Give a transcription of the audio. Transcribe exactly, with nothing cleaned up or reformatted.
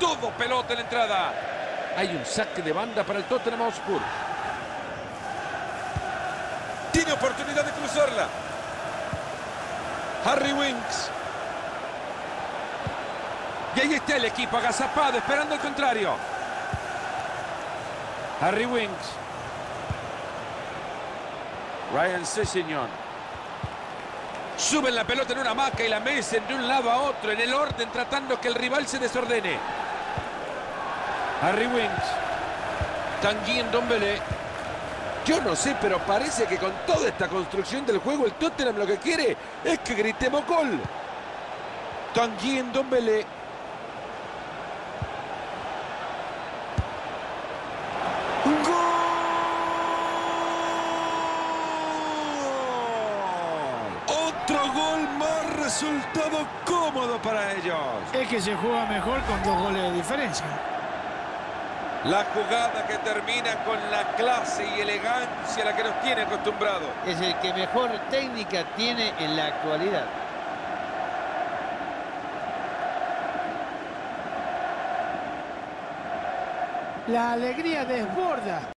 Todo pelota en la entrada. Hay un saque de banda para el Tottenham Hotspur. Tiene oportunidad de cruzarla. Harry Winks. Y ahí está el equipo agazapado, esperando el contrario. Harry Winks. Ryan Sessegnon. Suben la pelota en una hamaca y la mecen de un lado a otro, en el orden, tratando que el rival se desordene. Harry Winks. Tanguy Ndombele. Yo no sé, pero parece que con toda esta construcción del juego, el Tottenham lo que quiere es que gritemos gol. Tanguy Ndombele. Otro gol más, resultado cómodo para ellos. Es que se juega mejor con dos goles de diferencia. La jugada que termina con la clase y elegancia a la que nos tiene acostumbrados. Es el que mejor técnica tiene en la actualidad. La alegría desborda.